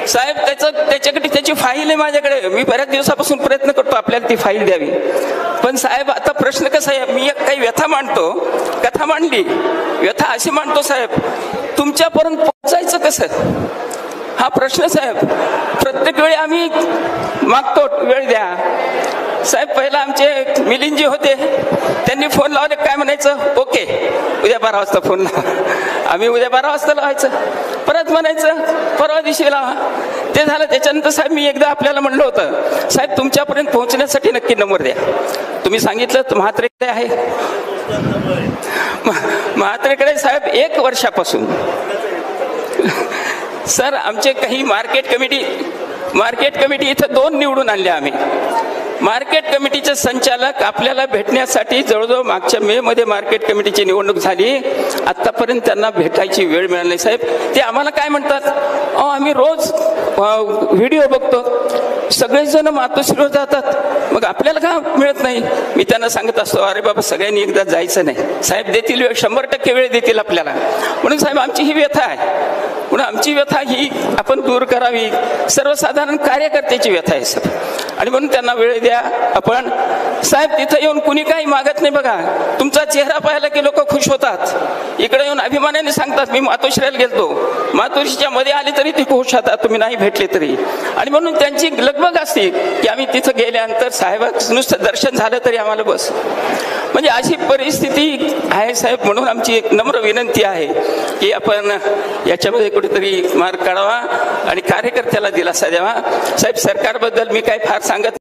साहेब त्याच्याकडे त्याची फाईल आहे माझ्याकडे. मी बऱ्याच दिवसापासून प्रयत्न करतो आपल्याला ती फाईल द्यावी. पण साहेब आता प्रश्न कसा आहे, मी एक काही व्यथा मांडतो, कथा मांडली, व्यथा अशी मांडतो साहेब, तुमच्यापर्यंत पोहोचायचं कसं हा प्रश्न साहेब. प्रत्येक वेळी आम्ही मागतो वेळ द्या साहेब. पहिला आमचे मिलिंदजी होते, त्यांनी फोन लावले, काय म्हणायचं, ओके उद्या 12 वाजता फोन लावा. आम्ही उद्या 12 वाजता लावायचं, परत म्हणायचं परवा दिवशी लावा. ते झालं. त्याच्यानंतर साहेब मी एकदा आपल्याला म्हणलं होतं, साहेब तुमच्यापर्यंत पोहोचण्यासाठी नक्की नंबर द्या. तुम्ही सांगितलं म्हात्रेकडे आहे. म्हात्रेकडे साहेब 1 वर्षापासून सर आमचे काही मार्केट कमिटी इथं 2 निवडून आणले आम्ही. मार्केट कमिटीचे संचालक आपल्याला भेटण्यासाठी जवळजवळ मागच्या मे मध्ये मार्केट कमिटीची निवडणूक झाली, आतापर्यंत त्यांना भेटायची वेळ मिळाली नाही साहेब. ते आम्हाला काय म्हणतात, आम्ही रोज व्हिडिओ बघतो, सगळेच जण मातोश्रीवर जातात, मग आपल्याला का मिळत नाही. मी त्यांना सांगत असतो, अरे बाबा सगळ्यांनी एकदा जायचं नाही साहेब, देतील वेळ, 100% वेळ देतील आपल्याला. म्हणून साहेब आमची ही व्यथा आहे, म्हणून आमची व्यथा ही आपण दूर करावी. सर्वसाधारण कार्यकर्त्याची व्यथा आहे सर, आणि म्हणून त्यांना वेळ द्या. आपण साहेब तिथं येऊन कुणी काही मागत नाही बघा, तुमचा चेहरा पाहायला की लोक खुश होतात. इकडे येऊन अभिमानाने सांगतात, मी मातोश्रीला गेलतो, मातोश्रीच्या मध्ये आले तरी ते खुश होतात, तुम्ही नाही भेटले तरी. आणि म्हणून त्यांची लगबग असते की आम्ही तिथं गेल्यानंतर साहेबांचं नुसतं दर्शन झालं तरी आम्हाला बस. म्हणजे अशी परिस्थिती आहे साहेब. म्हणून आमची एक नम्र विनंती आहे की आपण याच्यामध्ये कुठेतरी मार्ग काढावा आणि कार्यकर्त्याला दिलासा द्यावा. साहेब सरकारबद्दल मी काही फार सांगत